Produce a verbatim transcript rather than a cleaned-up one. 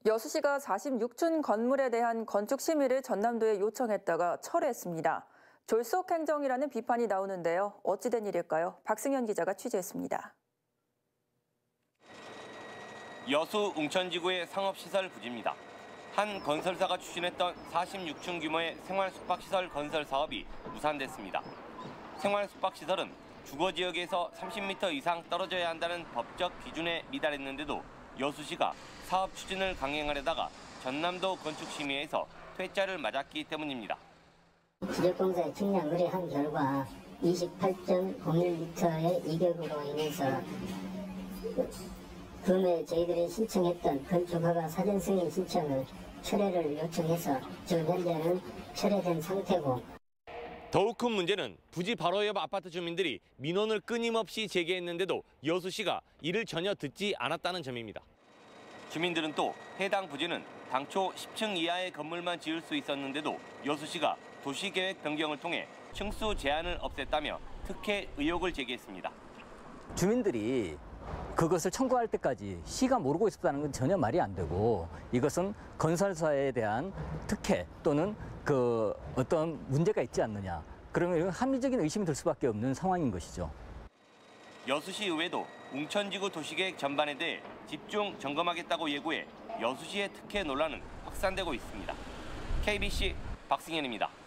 여수시가 사십육 층 건물에 대한 건축 심의를 전남도에 요청했다가 철회했습니다. 졸속 행정이라는 비판이 나오는데요. 어찌된 일일까요? 박승현 기자가 취재했습니다. 여수 웅천지구의 상업시설 부지입니다. 한 건설사가 추진했던 사십육 층 규모의 생활숙박시설 건설 사업이 무산됐습니다. 생활숙박시설은 주거지역에서 삼십 미터 이상 떨어져야 한다는 법적 기준에 미달했는데도 여수시가 사업 추진을 강행하려다가 전남도 건축심의에서 퇴짜를 맞았기 때문입니다. 부적공사의 측량 의뢰한 결과 이십팔 점 공일 미터의 이격으로 인해서 금에 저희들이 신청했던 건축허가 사전 승인 신청을 철회를 요청해서 지금 현재는 철회된 상태고. 더욱 큰 문제는 부지 바로 옆 아파트 주민들이 민원을 끊임없이 제기했는데도 여수시가 이를 전혀 듣지 않았다는 점입니다. 주민들은 또 해당 부지는 당초 십 층 이하의 건물만 지을 수 있었는데도 여수시가 도시계획 변경을 통해 층수 제한을 없앴다며 특혜 의혹을 제기했습니다. 주민들이 그것을 청구할 때까지 시가 모르고 있었다는 건 전혀 말이 안 되고, 이것은 건설사에 대한 특혜 또는 그 어떤 문제가 있지 않느냐, 그러면 합리적인 의심이 들 수밖에 없는 상황인 것이죠. 여수시 의회도 웅천지구 도시계획 전반에 대해 집중 점검하겠다고 예고해 여수시의 특혜 논란은 확산되고 있습니다. 케이비씨 박승현입니다.